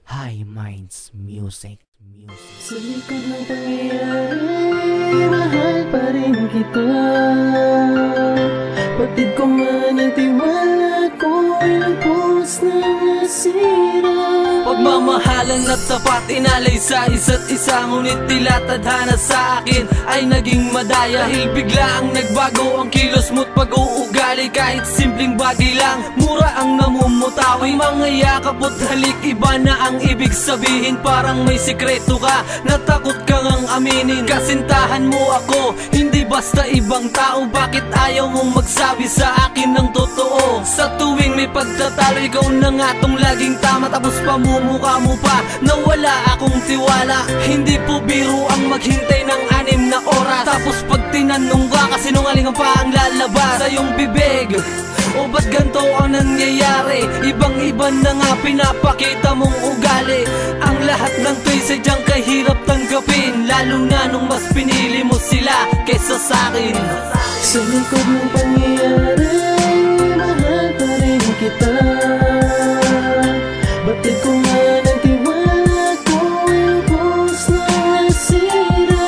High Minds Music. Sa likod ng pangyayari, mahal pa rin kita. Patid ko man ang tiwala ko, ilubos na nasira. Pagmamahalan at tapat inalay sa isa't isa, ngunit tila tadhana sa akin ay naging madaya. Dahil bigla ang nagbago ang kilos mo't pag-uugali. Kahit simpleng bagay lang, mura ang namumutawi. Mga yakap at halik, iba na ang ibig sabihin. Parang may sikreto ka, natakot kang ang aminin. Kasintahan mo ako, hindi basta ibang tao. Bakit ayaw mong magsabi sa akin ng totoo? Sa tuwing may pagtatalo, ikaw na nga tong laging tama. Tapos pamumukha mo pa na wala akong tiwala. Hindi po biro ang maghintay ng 6 na oras. Tapos pag tinanong ka, kasinungalingan pa ang lalabas sa iyong bibig. O ba't ganito ang nangyayari? Ibang-iba na nga pinapakita mong ugali. Ang lahat ng to'y sadyang kahirap tanggapin, lalo na nung mas pinili mo sila kaysa sa'kin. Sa likod ng pangyayari, mahal pa rin kita. Batid ko man ang tiwala ko, ilubos na nasira.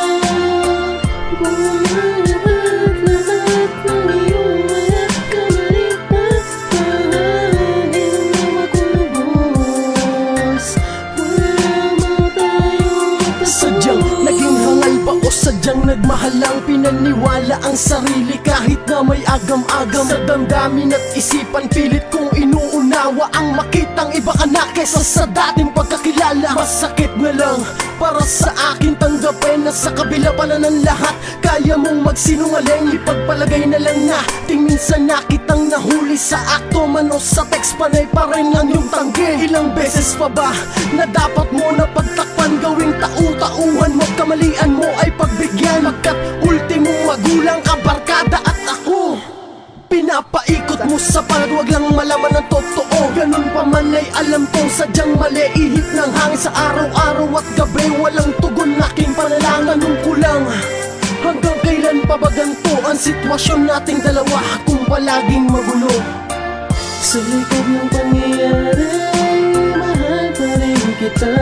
Bumalahat lahat ng iyong mga kamalipat. Pahanin na makulubos, wala mo tayong mapasok. Sadyang naging hangal ba o sadyang nagmahal lang? Pinaniwala ang sarili kahit na may agam-agam. Sa damdamin at isipan, pilit kong inuunawa ang makitang iba ka na kesa sa dating pagkakilala. Masakit na lang para sa akin tanggapin na sa kabila pala ng lahat kaya mong magsinungaling. Ipagpalagay na lang na ting minsan na kitang nahuli sa akto man o sa text, panay pa rin ang iyong tanggi. Ilang beses pa ba na dapat mo na pagtakpan, gawing tau-tauhan mo, kamalian mo ay pagbigyan. Magkat ultimong magulang ka, barkada at ako. Pinapaikot mo sa palad, wag lang malaman ang totoo. Ganun pa man ay alam kong sadyang mali. Ihip ng hangin sa araw-araw at gabi, walang tugon aking panalangin. Tanong ko lang, hanggang kailan pa ba ganito ang sitwasyon nating dalawa kung palaging magulo? Sa likod ng pangyayari, mahal pa rin kita.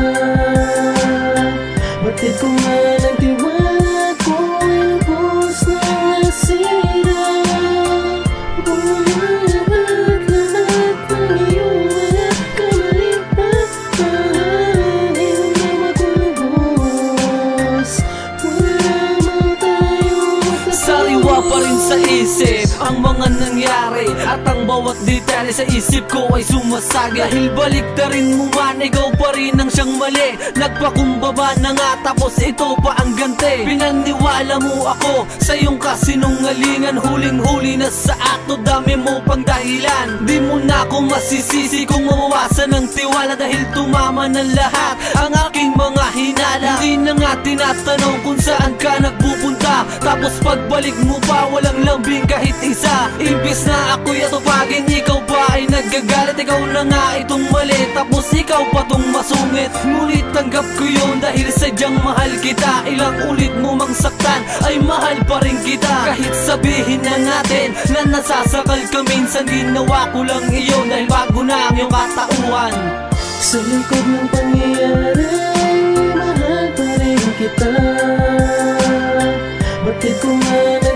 Batid ko man ang tiwala ko, ilubos na nasira. Bumalahat lahat ng iyong mga kamalipat. Pahanin na makulubos, wala mo tayong mapasok. Sariwa pa rin sa isip ang mga nangyari, at ang bawat detalye sa isip ko ay sumasaga. Dahil baliktarin mo man, ikaw pa rin ang siyang mali. Nagpakumbaba na nga, tapos ito pa ang ganti. Pinaniwala mo ako sa iyong kasinungalingan. Huling-huli na sa akto, dami mo pang dahilan. Di mo na ako masisisi kung mawawasan ng tiwala, dahil tumama na lahat ang aking mga hinala. Hindi na nga tinatanong kung saan ka nagpupunta, tapos pagbalik mo pa walang lambing kahit isa. Imbis na ako'y atupagin, ikaw pa ay nagagalit. Ikaw na nga itong mali, tapos ikaw pa tong masungit. Ngunit tanggap ko yun dahil sadyang mahal kita. Ilang ulit mo mang saktan, ay mahal pa rin kita. Kahit sabihin na natin na nasasakal ka minsan, ginawa ko lang iyon dahil bago na ang iyong katauhan. Sa likod ng pangyayari, mahal pa rin kita. Batid ko man